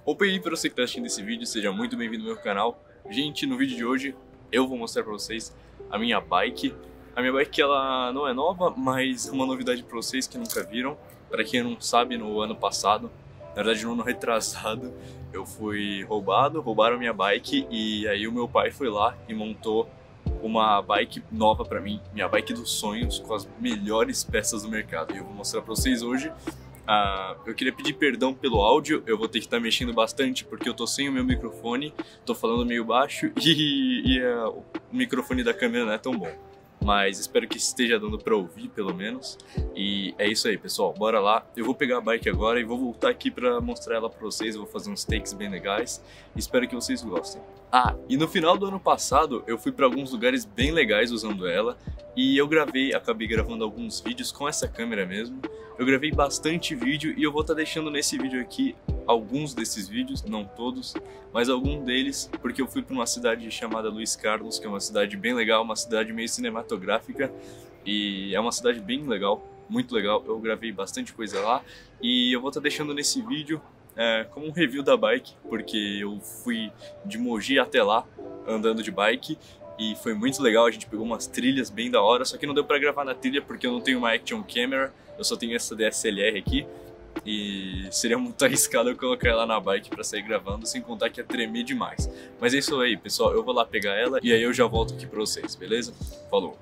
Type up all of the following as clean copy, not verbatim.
Opa aí, para você que está assistindo esse vídeo, seja muito bem-vindo ao meu canal. Gente, no vídeo de hoje eu vou mostrar para vocês a minha bike. A minha bike ela não é nova, mas é uma novidade para vocês que nunca viram. Para quem não sabe, no ano passado, na verdade no ano retrasado, eu fui roubaram a minha bike e aí o meu pai foi lá e montou uma bike nova para mim, minha bike dos sonhos, com as melhores peças do mercado. E eu vou mostrar para vocês hoje. Eu queria pedir perdão pelo áudio, eu vou ter que estar mexendo bastante porque eu tô sem o meu microfone, tô falando meio baixo e o microfone da câmera não é tão bom. Mas espero que esteja dando pra ouvir, pelo menos. E é isso aí, pessoal. Bora lá. Eu vou pegar a bike agora e vou voltar aqui pra mostrar ela pra vocês. Eu vou fazer uns takes bem legais. Espero que vocês gostem. E no final do ano passado, eu fui pra alguns lugares bem legais usando ela. E eu acabei gravando alguns vídeos com essa câmera mesmo. Eu gravei bastante vídeo e eu vou estar deixando nesse vídeo aqui alguns desses vídeos, não todos, mas algum deles, porque eu fui para uma cidade chamada Luiz Carlos, que é uma cidade bem legal, uma cidade meio cinematográfica, e é uma cidade bem legal, muito legal. Eu gravei bastante coisa lá e eu vou estar deixando nesse vídeo como um review da bike, porque eu fui de Mogi até lá andando de bike. E foi muito legal, a gente pegou umas trilhas bem da hora, só que não deu pra gravar na trilha porque eu não tenho uma action camera, eu só tenho essa DSLR aqui. E seria muito arriscado eu colocar ela na bike pra sair gravando, sem contar que ia tremer demais. Mas é isso aí, pessoal, eu vou lá pegar ela e aí eu já volto aqui pra vocês, beleza? Falou!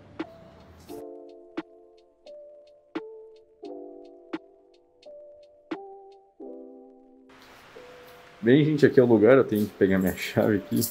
Bem, gente, aqui é o lugar, eu tenho que pegar minha chave aqui.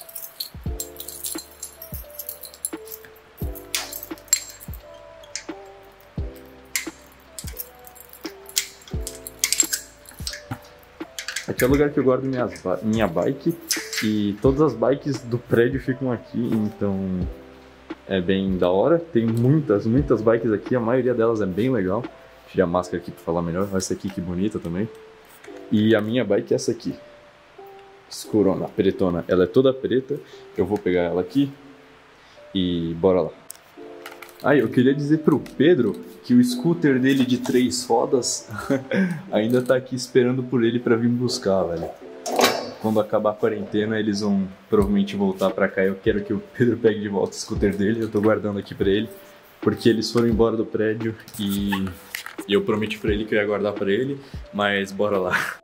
Aqui é o lugar que eu guardo minha bike e todas as bikes do prédio ficam aqui, então é bem da hora. Tem muitas bikes aqui, a maioria delas é bem legal. Tirar a máscara aqui para falar melhor, essa aqui que bonita também. E a minha bike é essa aqui, escurona, pretona, ela é toda preta. Eu vou pegar ela aqui e bora lá. Eu queria dizer pro Pedro que o scooter dele de 3 rodas ainda tá aqui esperando por ele pra vir buscar, velho. Quando acabar a quarentena, eles vão provavelmente voltar pra cá. Eu quero que o Pedro pegue de volta o scooter dele. Eu tô guardando aqui pra ele, porque eles foram embora do prédio e eu prometi pra ele que eu ia guardar pra ele, mas bora lá.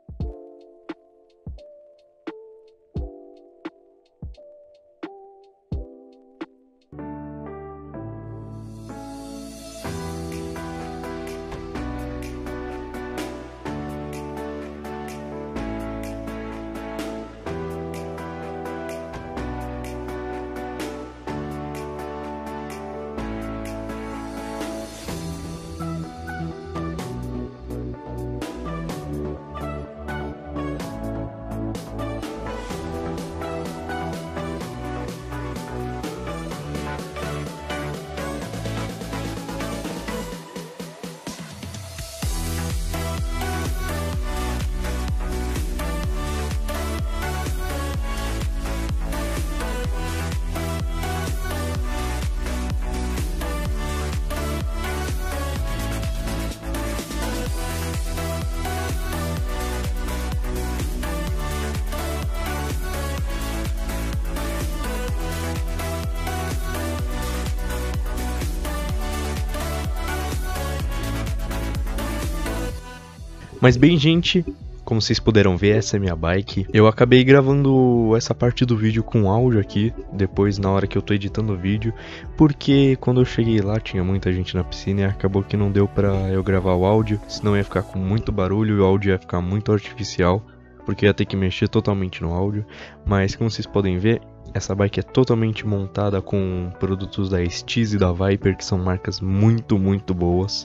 Mas bem, gente, como vocês puderam ver, essa é minha bike. Eu acabei gravando essa parte do vídeo com áudio aqui, depois na hora que eu tô editando o vídeo, porque quando eu cheguei lá tinha muita gente na piscina e acabou que não deu pra eu gravar o áudio, senão ia ficar com muito barulho e o áudio ia ficar muito artificial, porque eu ia ter que mexer totalmente no áudio. Mas como vocês podem ver, essa bike é totalmente montada com produtos da Stiz e da Viper, que são marcas muito boas.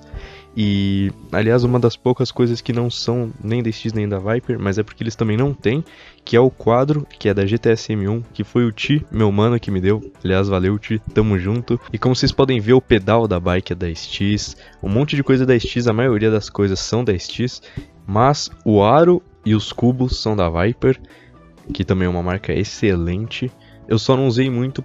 E, aliás, uma das poucas coisas que não são nem da Stiz nem da Viper, mas é porque eles também não têm, que é o quadro, que é da GTS M1, que foi o Ti, meu mano, que me deu. Aliás, valeu, Ti, tamo junto. E como vocês podem ver, o pedal da bike é da Stiz, um monte de coisa da Stiz, a maioria das coisas são da Stiz, mas o aro e os cubos são da Viper, que também é uma marca excelente. Eu só não usei muito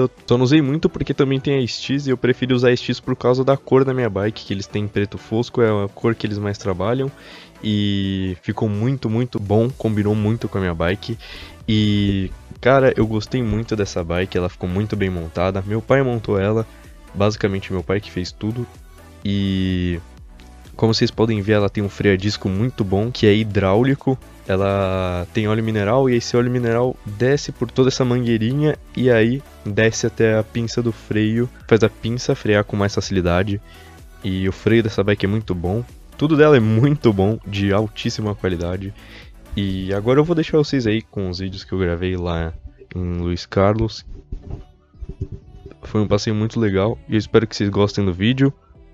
porque também tem a Stiz e eu prefiro usar a Stiz por causa da cor da minha bike, que eles têm preto fosco, é a cor que eles mais trabalham. e ficou muito bom, combinou muito com a minha bike. E cara, eu gostei muito dessa bike, ela ficou muito bem montada. Meu pai montou ela, basicamente meu pai que fez tudo. E como vocês podem ver, ela tem um freio a disco muito bom, que é hidráulico. Ela tem óleo mineral e esse óleo mineral desce por toda essa mangueirinha e aí desce até a pinça do freio, faz a pinça frear com mais facilidade. E o freio dessa bike é muito bom, tudo dela é muito bom, de altíssima qualidade. E agora eu vou deixar vocês aí com os vídeos que eu gravei lá em Luiz Carlos. Foi um passeio muito legal e eu espero que vocês gostem do vídeo.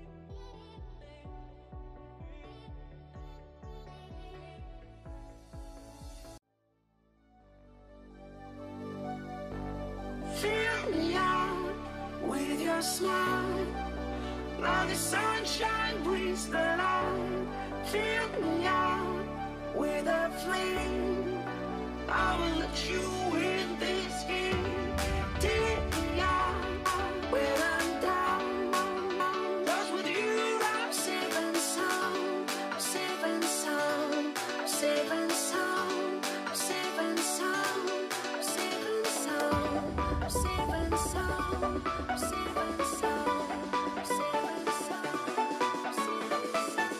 Fill me out with your smile. Now the sunshine brings the light. Fill me out with a flame. I will let you in this game. Take me out when I'm down. 'Cause with you I'm safe and sound. I'm safe and sound. I'm safe and sound. I'm safe and sound. I'm safe and sound. I'm safe and sound. I'm safe and sound. I'm safe and sound. I'm safe and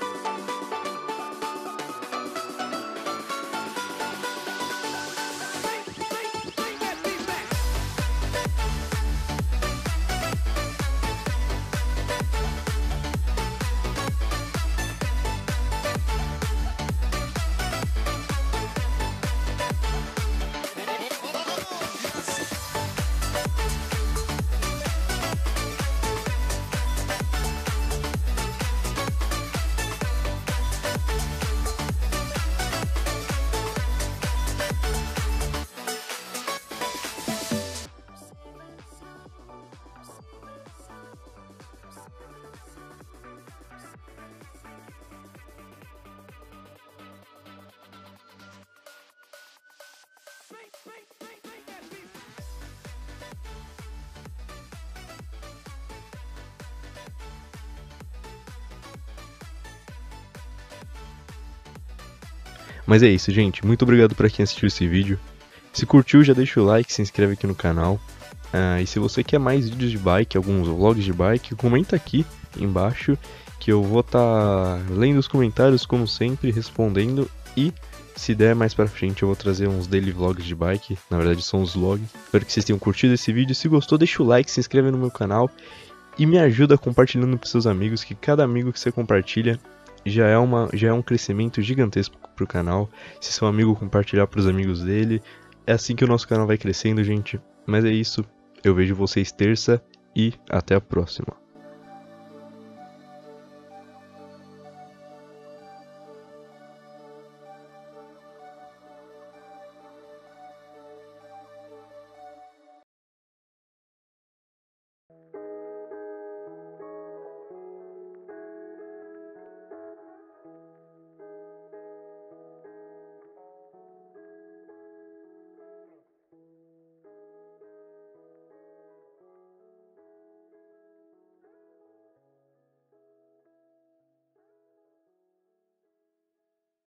Mas é isso, gente. Muito obrigado pra quem assistiu esse vídeo. Se curtiu, já deixa o like, se inscreve aqui no canal. E se você quer mais vídeos de bike, alguns vlogs de bike, comenta aqui embaixo que eu vou estar lendo os comentários como sempre, respondendo. E se der mais pra frente eu vou trazer uns daily vlogs de bike. Na verdade são os vlogs. Espero que vocês tenham curtido esse vídeo. Se gostou, deixa o like, se inscreve no meu canal. E me ajuda compartilhando pros seus amigos, que cada amigo que você compartilha já é um crescimento gigantesco pro canal. Se seu amigo compartilhar pros amigos dele, é assim que o nosso canal vai crescendo, gente. Mas é isso, eu vejo vocês terça e até a próxima.